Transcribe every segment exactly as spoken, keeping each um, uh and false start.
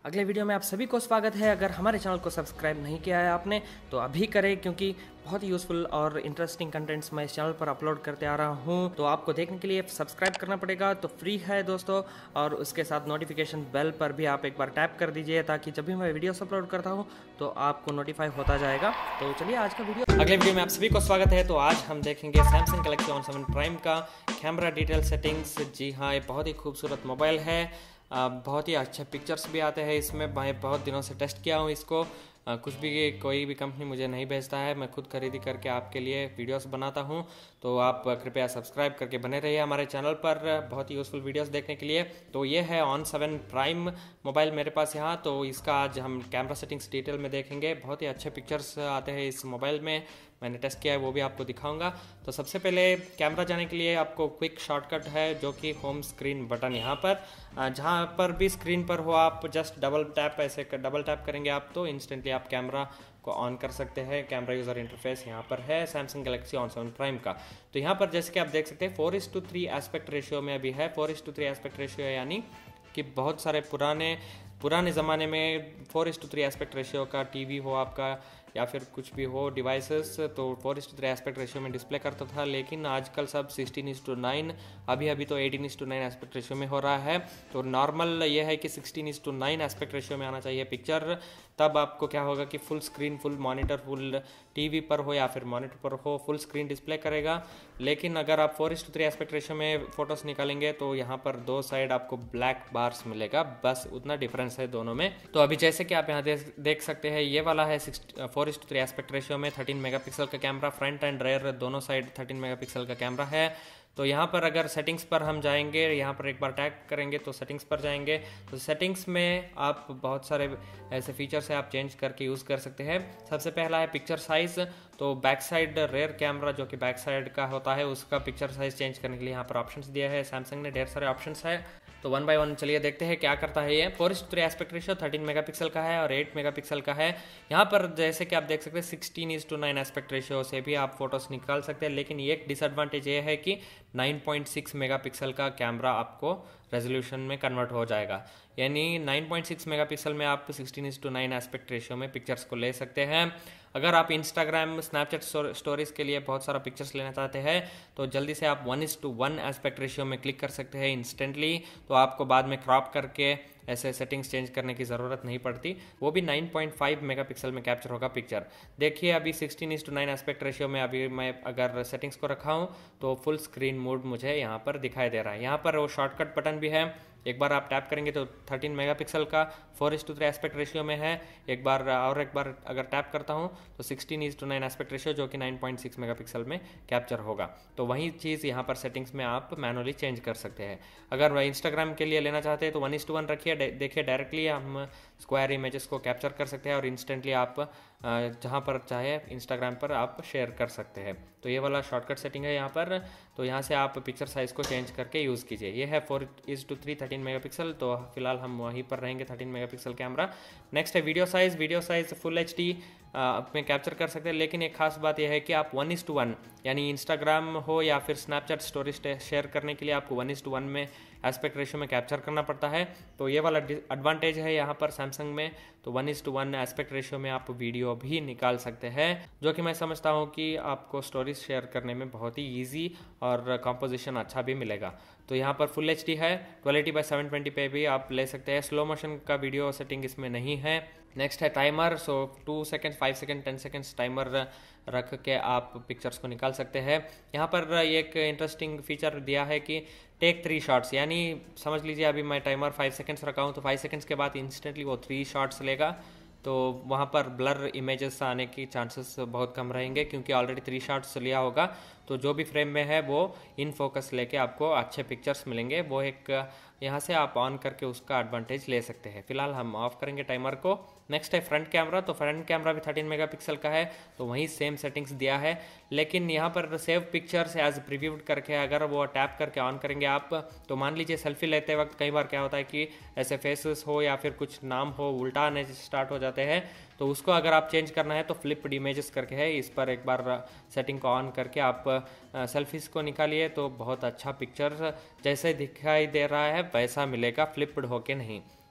अगले वीडियो में आप सभी को स्वागत है। अगर हमारे चैनल को सब्सक्राइब नहीं किया है आपने तो अभी करें, क्योंकि बहुत ही यूज़फुल और इंटरेस्टिंग कंटेंट्स मैं इस चैनल पर अपलोड करते आ रहा हूं। तो आपको देखने के लिए सब्सक्राइब करना पड़ेगा, तो फ्री है दोस्तों। और उसके साथ नोटिफिकेशन बेल पर भी आप एक बार टैप कर दीजिए, ताकि जब भी मैं वीडियोस अपलोड करता हूँ तो आपको नोटिफाई होता जाएगा। तो चलिए आज का वीडियो अगले वीडियो में आप सभी को स्वागत है। तो आज हम देखेंगे Samsung Galaxy On seven Prime का कैमरा डिटेल सेटिंग्स। जी हाँ, ये बहुत ही खूबसूरत मोबाइल है। आ, बहुत ही अच्छे पिक्चर्स भी आते हैं इसमें। मैं बहुत दिनों से टेस्ट किया हूँ इसको। आ, कुछ भी कोई भी कंपनी मुझे नहीं भेजता है, मैं खुद खरीदी करके आपके लिए वीडियोस बनाता हूँ। तो आप कृपया सब्सक्राइब करके बने रहिए हमारे चैनल पर बहुत ही यूज़फुल वीडियोस देखने के लिए। तो ये है ऑन सेवन प्राइम मोबाइल मेरे पास यहाँ। तो इसका आज हम कैमरा सेटिंग्स डिटेल में देखेंगे। बहुत ही अच्छे पिक्चर्स आते हैं इस मोबाइल में, मैंने टेस्ट किया है, वो भी आपको दिखाऊंगा। तो सबसे पहले कैमरा जाने के लिए आपको क्विक शॉर्टकट है, जो कि होम स्क्रीन बटन यहाँ पर, जहाँ पर भी स्क्रीन पर हो आप जस्ट डबल टैप, ऐसे कर, डबल टैप करेंगे आप तो इंस्टेंटली आप कैमरा को ऑन कर सकते हैं। कैमरा यूज़र इंटरफेस यहाँ पर है Samsung Galaxy On seven Prime का। तो यहाँ पर जैसे कि आप देख सकते हैं four is to three aspect ratio में अभी है। Four is to three aspect ratio यानी कि बहुत सारे पुराने पुराने ज़माने में four is to three aspect ratio का टीवी हो आपका या फिर कुछ भी हो डिवाइसेस, तो four is to three aspect ratio में डिस्प्ले करता था। लेकिन आजकल सब सिक्सटीन इस टू नाइन, अभी अभी तो एटीन इस टू नाइन एस्पेक्ट रेशियो में हो रहा है। तो नॉर्मल ये है कि sixteen is to nine aspect ratio में आना चाहिए पिक्चर। तब आपको क्या होगा कि full screen, full monitor, full TV पर हो या फिर मॉनिटर पर हो, फुल स्क्रीन डिस्प्ले करेगा। लेकिन अगर आप four is to three aspect ratio में फोटोज निकालेंगे तो यहाँ पर दो साइड आपको ब्लैक बार्स मिलेगा, बस उतना डिफरेंस है दोनों में। तो अभी जैसे कि आप यहाँ देख सकते हैं, ये वाला है four is to three aspect ratio में थर्टीन मेगापिक्सल का कैमरा, फ्रंट एंड रेयर दोनों साइड थर्टीन मेगापिक्सल का कैमरा है। तो यहाँ पर अगर सेटिंग्स पर हम जाएंगे, यहाँ पर एक बार टैप करेंगे तो सेटिंग्स पर जाएंगे। तो सेटिंग्स में आप बहुत सारे ऐसे फीचर्स है आप चेंज करके यूज़ कर सकते हैं। सबसे पहला है पिक्चर साइज़। तो बैक साइड रेयर कैमरा जो कि बैक साइड का होता है, उसका पिक्चर साइज़ चेंज करने के लिए यहाँ पर ऑप्शंस दिया है सैमसंग ने, ढेर सारे ऑप्शंस है। तो वन बाय वन चलिए देखते हैं क्या करता है ये। Four is to three aspect ratio thirteen megapixel का है और एट मेगापिक्सल का है। यहाँ पर जैसे कि आप देख सकते हैं sixteen is to nine aspect ratio से भी आप फोटोज निकाल सकते हैं। लेकिन एक डिसएडवांटेज ये है कि नाइन पॉइंट सिक्स मेगापिक्सल का कैमरा आपको रेजोल्यूशन में कन्वर्ट हो जाएगा, यानी नाइन पॉइंट सिक्स मेगापिक्सल में आप sixteen is to nine aspect ratio में पिक्चर्स को ले सकते हैं। अगर आप इंस्टाग्राम, स्नैपचैट स्टोरीज के लिए बहुत सारा पिक्चर्स लेना चाहते हैं तो जल्दी से आप one is to one aspect ratio में क्लिक कर सकते हैं इंस्टेंटली। तो आपको बाद में क्रॉप करके ऐसे सेटिंग्स चेंज करने की ज़रूरत नहीं पड़ती, वो भी नाइन पॉइंट फाइव मेगापिक्सल में कैप्चर होगा पिक्चर। देखिए अभी sixteen is to nine aspect ratio में अभी मैं अगर सेटिंग्स को रखा हूँ तो फुल स्क्रीन मोड मुझे यहाँ पर दिखाई दे रहा है। यहाँ पर वो शॉर्टकट बटन भी है, एक बार आप टैप करेंगे तो थर्टीन मेगापिक्सल का four is to three aspect ratio में है। एक बार और एक बार अगर टैप करता हूँ तो sixteen is to nine aspect ratio जो कि नाइन पॉइंट सिक्स मेगापिक्सल में कैप्चर होगा। तो वही चीज़ यहाँ पर सेटिंग्स में आप मैनुअली चेंज कर सकते हैं। अगर इंस्टाग्राम के लिए लेना चाहते हैं तो वन इस टू वन रखिए। देखिए डायरेक्टली हम स्क्वायर इमेजेस को कैप्चर कर सकते हैं और इंस्टेंटली आप जहाँ पर चाहे इंस्टाग्राम पर आप शेयर कर सकते हैं। तो ये वाला शॉर्टकट सेटिंग है यहाँ पर। तो यहाँ से आप पिक्चर साइज़ को चेंज करके यूज़ कीजिए। ये है four is to three thirteen megapixel. तो फिलहाल हम वहीं पर रहेंगे, थर्टीन मेगापिक्सल कैमरा। नेक्स्ट है video size. Video size full H D में कैप्चर कर सकते हैं। लेकिन एक खास बात यह है कि आप वन इस टू वन, यानी इंस्टाग्राम हो या फिर स्नैपचैट स्टोरी शेयर करने के लिए आपको वन इस टू वन में एस्पेक्ट रेशियो में कैप्चर करना पड़ता है। तो ये वाला एडवांटेज है यहाँ पर सैमसंग में। तो one is to one aspect ratio में आप वीडियो भी निकाल सकते हैं, जो कि मैं समझता हूँ कि आपको स्टोरीज शेयर करने में बहुत ही ईजी और कंपोजिशन अच्छा भी मिलेगा। तो यहाँ पर फुल एच डी है, twelve eighty by seven twenty पे भी आप ले सकते हैं। स्लो मोशन का वीडियो सेटिंग इसमें नहीं है। नेक्स्ट है timer. So two second, five second, ten seconds timer रख के आप पिक्चर्स को निकाल सकते हैं। यहाँ पर एक इंटरेस्टिंग फीचर दिया है कि टेक थ्री शॉट्स, यानी समझ लीजिए अभी मैं टाइमर फाइव सेकेंड्स रखा हूँ तो फाइव सेकेंड्स के बाद इंस्टेंटली वो थ्री शॉट्स लेगा। तो वहाँ पर ब्लर इमेजेस आने की चांसेस बहुत कम रहेंगे, क्योंकि ऑलरेडी थ्री शॉट्स लिया होगा। तो जो भी फ्रेम में है वो इन फोकस लेके आपको अच्छे पिक्चर्स मिलेंगे। वो एक यहाँ से आप ऑन करके उसका एडवांटेज ले सकते हैं। फिलहाल हम ऑफ करेंगे टाइमर को। नेक्स्ट है फ्रंट कैमरा। तो फ्रंट कैमरा भी थर्टीन मेगापिक्सल का है, तो वहीं सेम सेटिंग्स दिया है। लेकिन यहाँ पर सेव पिक्चर्स एज प्रीव्यूड करके अगर वो टैप करके ऑन करेंगे आप, तो मान लीजिए सेल्फी लेते वक्त कई बार क्या होता है कि ऐसे फेसेस हो या फिर कुछ नाम हो उल्टा आने स्टार्ट हो जाते हैं। तो उसको अगर आप चेंज करना है तो फ्लिप्ड इमेजेस करके है, इस पर एक बार सेटिंग को ऑन करके आप सेल्फीज को निकालिए तो बहुत अच्छा पिक्चर जैसे दिखाई दे रहा है वैसा मिलेगा, फ्लिप्ड होके नहीं।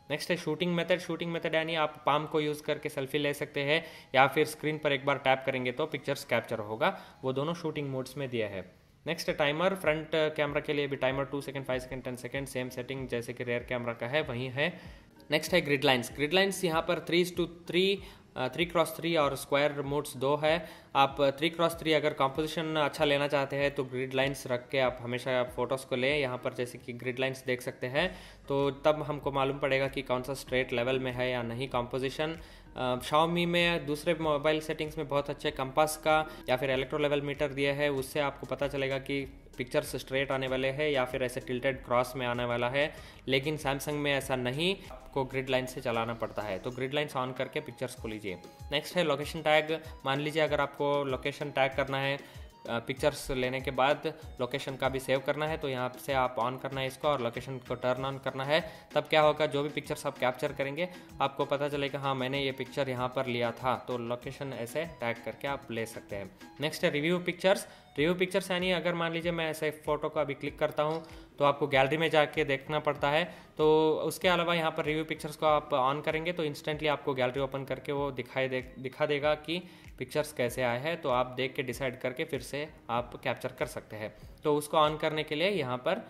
नेक्स्ट है शूटिंग मेथड। शूटिंग मेथड यानी आप पाम को यूज़ करके सेल्फी ले सकते हैं या फिर स्क्रीन पर एक बार टैप करेंगे तो पिक्चर्स कैप्चर होगा, वो दोनों शूटिंग मोड्स में दिया है। नेक्स्ट है टाइमर। फ्रंट कैमरा के लिए भी timer two second, five second, ten second, same setting जैसे कि रेयर कैमरा का है वही है। नेक्स्ट है ग्रिड लाइन्स। ग्रिड लाइन्स यहाँ पर three to three three cross three और स्क्वायर मोड्स दो है। आप थ्री क्रॉस थ्री अगर कॉम्पोजिशन अच्छा लेना चाहते हैं तो ग्रिड लाइन्स रख के आप हमेशा फ़ोटोज़ को लें। यहाँ पर जैसे कि ग्रिड लाइन्स देख सकते हैं तो तब हमको मालूम पड़ेगा कि कौन सा स्ट्रेट लेवल में है या नहीं कॉम्पोजिशन। शाओमी में दूसरे मोबाइल सेटिंग्स में बहुत अच्छे कंपास का या फिर इलेक्ट्रो लेवल मीटर दिया है, उससे आपको पता चलेगा कि पिक्चर्स स्ट्रेट आने वाले हैं या फिर ऐसे टिल्टेड क्रॉस में आने वाला है। लेकिन सैमसंग में ऐसा नहीं, आपको ग्रिड लाइन से चलाना पड़ता है, तो ग्रिड लाइन्स ऑन करके पिक्चर्स को लीजिए। नेक्स्ट है लोकेशन टैग। मान लीजिए अगर आपको लोकेशन टैग करना है पिक्चर्स लेने के बाद, लोकेशन का भी सेव करना है, तो यहाँ से आप ऑन करना है इसको और लोकेशन को टर्न ऑन करना है। तब क्या होगा, जो भी पिक्चर्स आप कैप्चर करेंगे आपको पता चलेगा हाँ मैंने ये पिक्चर यहाँ पर लिया था, तो लोकेशन ऐसे टैग करके आप ले सकते हैं। नेक्स्ट है रिव्यू पिक्चर्स। रिव्यू पिक्चर्स यानी अगर मान लीजिए मैं ऐसे फ़ोटो को अभी क्लिक करता हूँ तो आपको गैलरी में जाके देखना पड़ता है, तो उसके अलावा यहाँ पर रिव्यू पिक्चर्स को आप ऑन करेंगे तो इंस्टेंटली आपको गैलरी ओपन करके वो दिखाई दे दिखा देगा कि पिक्चर्स कैसे आए हैं, तो आप देख के डिसाइड करके फिर से आप कैप्चर कर सकते हैं। तो उसको ऑन करने के लिए यहाँ पर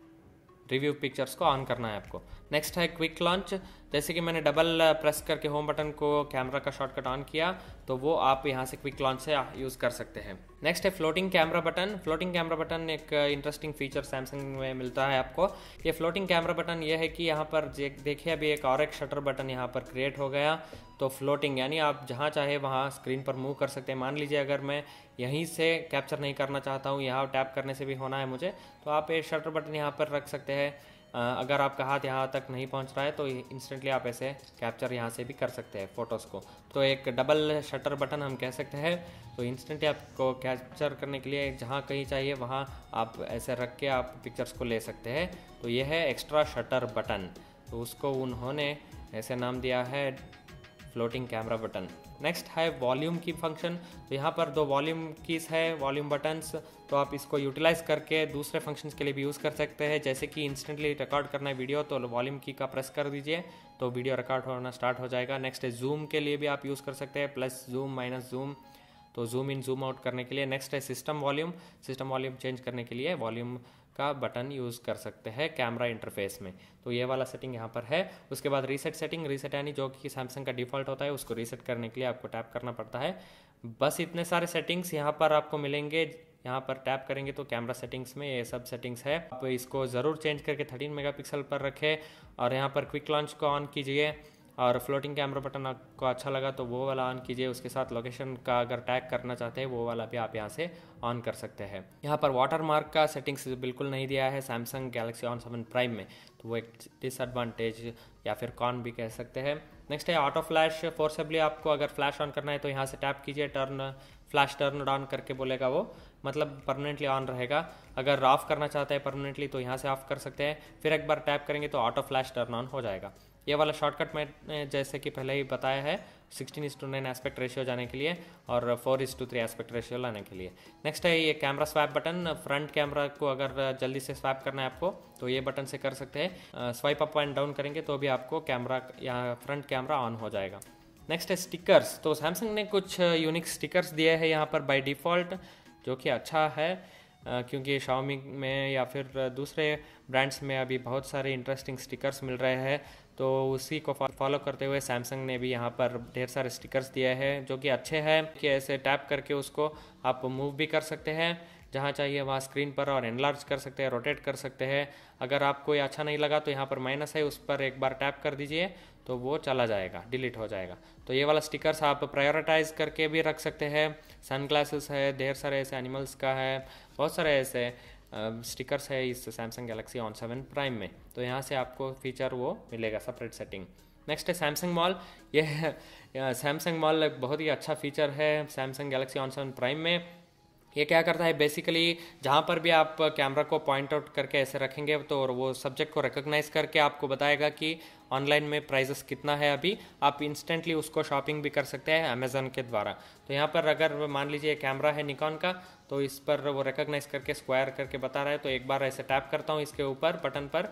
रिव्यू पिक्चर्स को ऑन करना है आपको। नेक्स्ट है क्विक लॉन्च। जैसे कि मैंने डबल प्रेस करके होम बटन को कैमरा का शॉर्टकट ऑन किया तो वो आप यहाँ से क्विक लॉन्च से यूज़ कर सकते हैं। नेक्स्ट है floating camera button. Floating camera button एक इंटरेस्टिंग फीचर सैमसंग में मिलता है आपको। ये फ्लोटिंग कैमरा बटन ये है कि यहाँ पर देखिए अभी एक और एक शटर बटन यहाँ पर क्रिएट हो गया, तो फ्लोटिंग यानी आप जहाँ चाहे वहाँ स्क्रीन पर मूव कर सकते हैं। मान लीजिए अगर मैं यहीं से कैप्चर नहीं करना चाहता हूँ, यहाँ टैप करने से भी होना है मुझे, तो आप ये शटर बटन यहाँ पर रख सकते हैं। अगर आपका हाथ यहाँ तक नहीं पहुँच रहा है तो इंस्टेंटली आप ऐसे कैप्चर यहाँ से भी कर सकते हैं फ़ोटोज़ को। तो एक डबल शटर बटन हम कह सकते हैं। तो इंस्टेंटली आपको कैप्चर करने के लिए जहाँ कहीं चाहिए वहाँ आप ऐसे रख के आप पिक्चर्स को ले सकते हैं। तो ये है एक्स्ट्रा शटर बटन, तो उसको उन्होंने ऐसे नाम दिया है फ्लोटिंग कैमरा बटन। नेक्स्ट है वॉल्यूम की फंक्शन। तो यहाँ पर दो वॉल्यूम कीज़ है, वॉल्यूम बटन्स, तो आप इसको यूटिलाइज करके दूसरे फंक्शंस के लिए भी यूज़ कर सकते हैं। जैसे कि इंस्टेंटली रिकॉर्ड करना है वीडियो तो वॉल्यूम की का प्रेस कर दीजिए तो वीडियो रिकॉर्ड होना स्टार्ट हो जाएगा। नेक्स्ट है जूम के लिए भी आप यूज़ कर सकते हैं, प्लस जूम माइनस जूम, तो जूम इन जूम आउट करने के लिए। नेक्स्ट है system volume. System volume change करने के लिए वॉल्यूम का बटन यूज़ कर सकते हैं कैमरा इंटरफेस में। तो ये वाला सेटिंग यहाँ पर है। उसके बाद रीसेट सेटिंग। रीसेट यानी जो कि सैमसंग का डिफ़ॉल्ट होता है उसको रीसेट करने के लिए आपको टैप करना पड़ता है। बस इतने सारे सेटिंग्स यहाँ पर आपको मिलेंगे। यहाँ पर टैप करेंगे तो कैमरा सेटिंग्स में ये सब सेटिंग्स है। आप इसको ज़रूर चेंज करके थर्टीन मेगापिक्सल पर रखें और यहाँ पर क्विक लॉन्च को ऑन कीजिए और फ्लोटिंग कैमरा बटन आपको अच्छा लगा तो वो वाला ऑन कीजिए। उसके साथ लोकेशन का अगर टैग करना चाहते हैं वो वाला भी आप यहाँ से ऑन कर सकते हैं। यहाँ पर वाटर मार्क का सेटिंग्स बिल्कुल नहीं दिया है Samsung Galaxy On seven Prime में, तो वो एक डिसएडवांटेज या फिर कॉन भी कह सकते हैं। नेक्स्ट है ऑटो फ्लैश। फोर्सेबली आपको अगर फ्लैश ऑन करना है तो यहाँ से टैप कीजिए, टर्न फ्लैश टर्न ऑन करके बोलेगा वो, मतलब परमानेंटली ऑन रहेगा। अगर ऑफ करना चाहते हैं परमानेंटली तो यहाँ से ऑफ कर सकते हैं, फिर एक बार टैप करेंगे तो ऑटो फ्लैश टर्न ऑन हो जाएगा। ये वाला शॉर्टकट मैंने जैसे कि पहले ही बताया है sixteen is to nine aspect ratio जाने के लिए और four is to three aspect ratio लाने के लिए। नेक्स्ट है ये camera swap button. Front camera को अगर जल्दी से स्वैप करना है आपको तो ये बटन से कर सकते हैं। स्वाइप अप एंड डाउन करेंगे तो भी आपको कैमरा या फ्रंट कैमरा ऑन हो जाएगा। नेक्स्ट है स्टिकर्स। तो सैमसंग ने कुछ यूनिक स्टिकर्स दिए हैं यहाँ पर बाय डिफ़ॉल्ट, जो कि अच्छा है क्योंकि शाओमी में या फिर दूसरे ब्रांड्स में अभी बहुत सारे इंटरेस्टिंग स्टिकर्स मिल रहे हैं, तो उसी को फॉलो करते हुए सैमसंग ने भी यहाँ पर ढेर सारे स्टिकर्स दिए हैं जो कि अच्छे हैं कि ऐसे टैप करके उसको आप मूव भी कर सकते हैं जहाँ चाहिए वहाँ स्क्रीन पर और एनलार्ज कर सकते हैं, रोटेट कर सकते हैं। अगर आपको ये अच्छा नहीं लगा तो यहाँ पर माइनस है, उस पर एक बार टैप कर दीजिए तो वो चला जाएगा, डिलीट हो जाएगा। तो ये वाला स्टिकर्स आप प्रायोरिटाइज करके भी रख सकते हैं। सनग्लासेस है, ढेर सारे ऐसे एनिमल्स का है, बहुत सारे ऐसे स्टिकर्स है इस Samsung Galaxy On seven Prime में, तो यहाँ से आपको फीचर वो मिलेगा सेपरेट सेटिंग। नेक्स्ट है सैमसंग मॉल। ये सैमसंग मॉल एक बहुत ही अच्छा फीचर है Samsung Galaxy On seven Prime में। ये क्या करता है बेसिकली, जहाँ पर भी आप कैमरा को पॉइंट आउट करके ऐसे रखेंगे तो वो सब्जेक्ट को रिकॉग्नाइज करके आपको बताएगा कि ऑनलाइन में प्राइसेस कितना है अभी। आप इंस्टेंटली उसको शॉपिंग भी कर सकते हैं अमेज़न के द्वारा। तो यहाँ पर अगर मान लीजिए कैमरा है निकॉन का, तो इस पर वो रिकॉग्नाइज करके स्क्वायर करके बता रहा है, तो एक बार ऐसे टैप करता हूँ इसके ऊपर बटन पर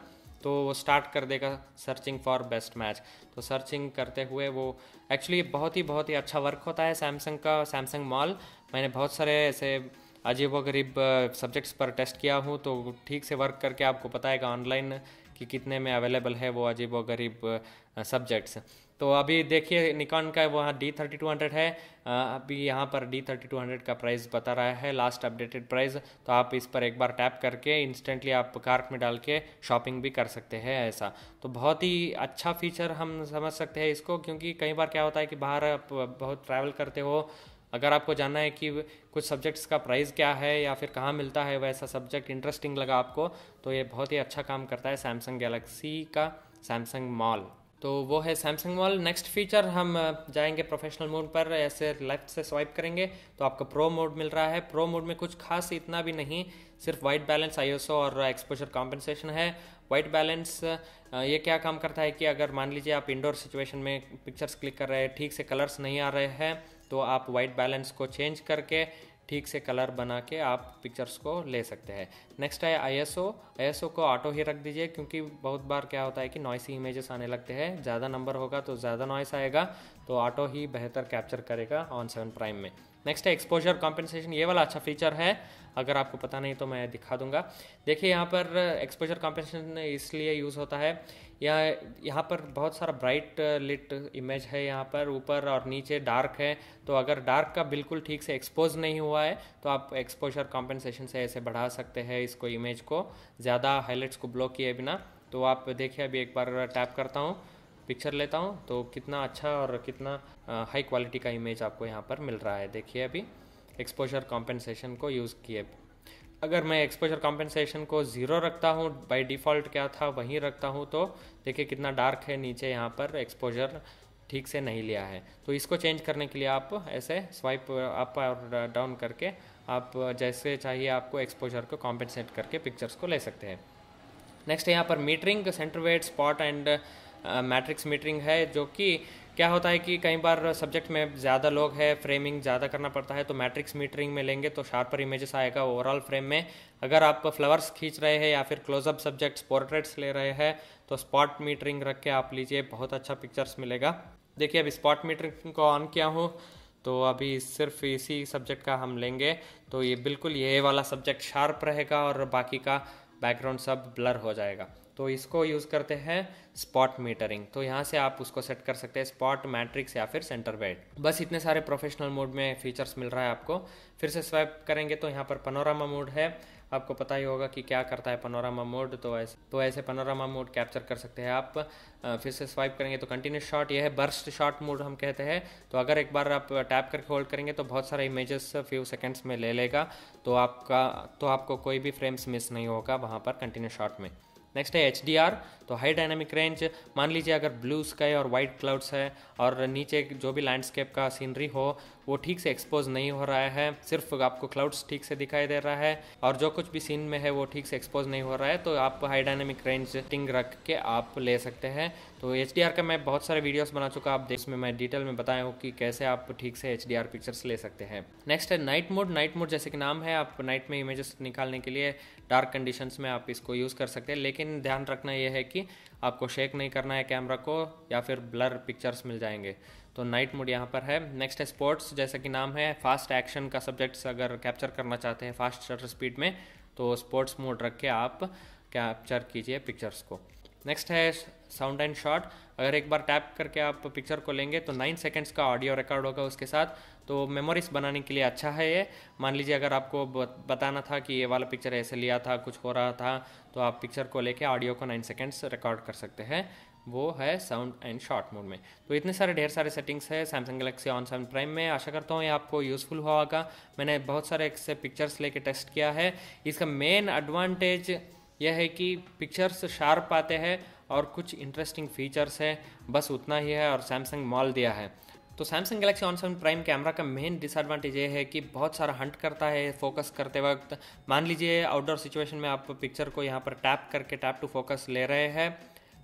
तो वो स्टार्ट कर देगा सर्चिंग फॉर बेस्ट मैच। तो सर्चिंग करते हुए वो एक्चुअली बहुत ही बहुत ही अच्छा वर्क होता है सैमसंग का, सैमसंग मॉल। मैंने बहुत सारे ऐसे अजीबोगरीब सब्जेक्ट्स पर टेस्ट किया हूँ, तो ठीक से वर्क करके आपको बताएगा ऑनलाइन कि कितने में अवेलेबल है वो अजीबोगरीब सब्जेक्ट्स। तो अभी देखिए निकॉन का वहाँ डी थर्टी टू हंड्रेड है, अभी यहाँ पर डी थर्टी टू हंड्रेड का प्राइस बता रहा है, लास्ट अपडेटेड प्राइस। तो आप इस पर एक बार टैप करके इंस्टेंटली आप कार्ट में डाल के शॉपिंग भी कर सकते हैं ऐसा। तो बहुत ही अच्छा फीचर हम समझ सकते हैं इसको, क्योंकि कई बार क्या होता है कि बाहर आप बहुत ट्रैवल करते हो, अगर आपको जानना है कि कुछ सब्जेक्ट्स का प्राइस क्या है या फिर कहाँ मिलता है वैसा सब्जेक्ट इंटरेस्टिंग लगा आपको, तो ये बहुत ही अच्छा काम करता है सैमसंग गैलेक्सी का सैमसंग मॉल। तो वो है सैमसंग मॉल। नेक्स्ट फीचर हम जाएंगे प्रोफेशनल मोड पर, ऐसे लेफ्ट से स्वाइप करेंगे तो आपको प्रो मोड मिल रहा है। प्रो मोड में कुछ खास इतना भी नहीं, सिर्फ वाइट बैलेंस, आईएसओ और एक्सपोजर कॉम्पेंसेशन है। वाइट बैलेंस ये क्या काम करता है कि अगर मान लीजिए आप इंडोर सिचुएशन में पिक्चर्स क्लिक कर रहे हैं, ठीक से कलर्स नहीं आ रहे हैं, तो आप वाइट बैलेंस को चेंज करके ठीक से कलर बना के आप पिक्चर्स को ले सकते हैं। नेक्स्ट है आईएसओ। आईएसओ को ऑटो ही रख दीजिए, क्योंकि बहुत बार क्या होता है कि नॉइसी इमेजेस आने लगते हैं, ज़्यादा नंबर होगा तो ज़्यादा नॉइस आएगा, तो ऑटो ही बेहतर कैप्चर करेगा ऑन सेवन प्राइम में। नेक्स्ट है एक्सपोजर कॉम्पेंसेशन, ये वाला अच्छा फीचर है, अगर आपको पता नहीं तो मैं दिखा दूंगा। देखिए यहाँ पर एक्सपोजर कॉम्पेंसेशन इसलिए यूज़ होता है, या यहाँ पर बहुत सारा ब्राइट लिट इमेज है, यहाँ पर ऊपर और नीचे डार्क है, तो अगर डार्क का बिल्कुल ठीक से एक्सपोज नहीं हुआ है तो आप एक्सपोजर कॉम्पेंसेशन से ऐसे बढ़ा सकते हैं इसको, इमेज को ज़्यादा हाईलाइट्स को ब्लॉक किए बिना। तो आप देखिए अभी एक बार टैप करता हूँ, पिक्चर लेता हूँ, तो कितना अच्छा और कितना हाई क्वालिटी का इमेज आपको यहाँ पर मिल रहा है। देखिए अभी एक्सपोजर कॉम्पेंसेशन को यूज़ किए, अगर मैं एक्सपोजर कॉम्पेंसेशन को ज़ीरो रखता हूँ, बाय डिफ़ॉल्ट क्या था वहीं रखता हूँ, तो देखिए कितना डार्क है नीचे, यहाँ पर एक्सपोजर ठीक से नहीं लिया है। तो इसको चेंज करने के लिए आप ऐसे स्वाइप अप और डाउन करके आप जैसे चाहिए आपको एक्सपोजर को कॉम्पेंसेट करके पिक्चर्स को ले सकते हैं। नेक्स्ट है यहाँ पर metering, centre weight, spot and matrix metering है, जो कि क्या होता है कि कई बार सब्जेक्ट में ज़्यादा लोग हैं, फ्रेमिंग ज़्यादा करना पड़ता है, तो मैट्रिक्स मीटरिंग में लेंगे तो शार्पर इमेजेस आएगा ओवरऑल फ्रेम में। अगर आप फ्लावर्स खींच रहे हैं या फिर क्लोजअप सब्जेक्ट्स पोर्ट्रेट्स ले रहे हैं तो स्पॉट मीटरिंग रख के आप लीजिए, बहुत अच्छा पिक्चर्स मिलेगा। देखिए अभी स्पॉट मीटरिंग को ऑन किया हूँ, तो अभी सिर्फ इसी सब्जेक्ट का हम लेंगे, तो ये बिल्कुल ये वाला सब्जेक्ट शार्प रहेगा और बाकी का बैकग्राउंड सब ब्लर हो जाएगा। तो इसको यूज़ करते हैं स्पॉट मीटरिंग। तो यहाँ से आप उसको सेट कर सकते हैं, स्पॉट, मैट्रिक्स या फिर सेंटर वेट। बस इतने सारे प्रोफेशनल मोड में फीचर्स मिल रहा है आपको। फिर से स्वाइप करेंगे तो यहाँ पर पनोरामा मोड है, आपको पता ही होगा कि क्या करता है पनोरामा मोड, तो ऐसे तो ऐसे पनोरामा मोड कैप्चर कर सकते हैं आप। फिर से स्वाइप करेंगे तो कंटिन्यूस शॉट, ये है बर्स्ट शॉट मोड हम कहते हैं। तो अगर एक बार आप टैप करके होल्ड करेंगे तो बहुत सारे इमेजेस फ्यू सेकंड्स में ले लेगा, तो आपका तो आपको कोई भी फ्रेम्स मिस नहीं होगा वहाँ पर कंटिन्यूस शॉट में। नेक्स्ट है एच डी आर, तो हाई डायनामिक रेंज। मान लीजिए अगर ब्लू स्काई और वाइट क्लाउड्स है और नीचे जो भी लैंडस्केप का सीनरी हो वो ठीक से एक्सपोज नहीं हो रहा है, सिर्फ आपको क्लाउड्स ठीक से दिखाई दे रहा है और जो कुछ भी सीन में है वो ठीक से एक्सपोज नहीं हो रहा है, तो आप हाई डायनामिक रेंज सेटिंग रख के आप ले सकते हैं। तो एच डी आर का मैं बहुत सारे वीडियोस बना चुका, आप देख, इसमें मैं डिटेल में बताया हूँ कि कैसे आप ठीक से एच डी आर पिक्चर्स ले सकते हैं। नेक्स्ट है नाइट मोड। नाइट मोड जैसे कि नाम है, आप नाइट में इमेजेस निकालने के लिए डार्क कंडीशंस में आप इसको यूज़ कर सकते हैं, लेकिन ध्यान रखना यह है कि आपको शेक नहीं करना है कैमरा को या फिर ब्लर पिक्चर्स मिल जाएंगे। तो नाइट मोड यहाँ पर है। नेक्स्ट है स्पोर्ट्स, जैसा कि नाम है, फास्ट एक्शन का सब्जेक्ट्स अगर कैप्चर करना चाहते हैं फास्ट शटर स्पीड में तो स्पोर्ट्स मोड रख के आप कैप्चर कीजिए पिक्चर्स को। नेक्स्ट है साउंड एंड शॉट, अगर एक बार टैप करके आप पिक्चर को लेंगे तो नाइन सेकेंड्स का ऑडियो रिकॉर्ड होगा उसके साथ, तो मेमोरीज बनाने के लिए अच्छा है ये। मान लीजिए अगर आपको बताना था कि ये वाला पिक्चर ऐसे लिया था, कुछ हो रहा था, तो आप पिक्चर को लेके ऑडियो को नाइन सेकेंड्स रिकॉर्ड कर सकते हैं, वो है साउंड एंड शॉट मोड में। तो इतने सारे ढेर सारे सेटिंग्स है Samsung Galaxy On seven Prime में। आशा करता हूँ ये आपको यूज़फुल हुआ होगा। मैंने बहुत सारे इससे पिक्चर्स लेके टेस्ट किया है। इसका मेन एडवांटेज यह है कि पिक्चर्स शार्प आते हैं और कुछ इंटरेस्टिंग फीचर्स है, बस उतना ही है, और सैमसंग मॉल दिया है। तो Samsung Galaxy On seven Prime camera का मेन डिसएडवांटेज ये है कि बहुत सारा हंट करता है फोकस करते वक्त। मान लीजिए आउटडोर सिचुएशन में आप पिक्चर को यहाँ पर टैप करके टैप टू फोकस ले रहे हैं,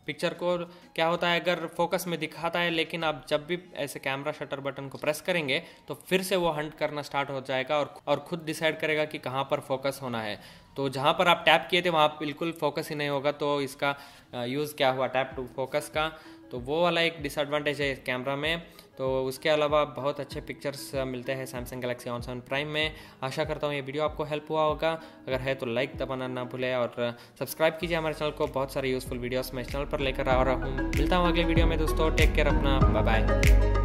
पिक्चर को क्या होता है, अगर फोकस में दिखाता है, लेकिन आप जब भी ऐसे कैमरा शटर बटन को प्रेस करेंगे तो फिर से वो हंट करना स्टार्ट हो जाएगा और और खुद डिसाइड करेगा कि कहाँ पर फोकस होना है। तो जहाँ पर आप टैप किए थे वहाँ बिल्कुल फोकस ही नहीं होगा, तो इसका यूज़ क्या हुआ टैप टू फोकस का, तो वो वाला एक डिसएडवांटेज है इस कैमरा में। तो उसके अलावा बहुत अच्छे पिक्चर्स मिलते हैं Samsung Galaxy On seven Prime में। आशा करता हूँ ये वीडियो आपको हेल्प हुआ होगा, अगर है तो लाइक दबाना ना भूलें और सब्सक्राइब कीजिए हमारे चैनल को। बहुत सारे यूज़फुल वीडियोस मैं इस चैनल पर लेकर आ रहा हूँ। मिलता हूँ अगले वीडियो में दोस्तों, टेक केयर अपना, बाय बाय।